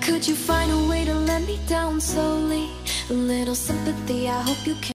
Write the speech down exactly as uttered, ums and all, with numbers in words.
Could you find a way to let me down slowly? A little sympathy, I hope you can.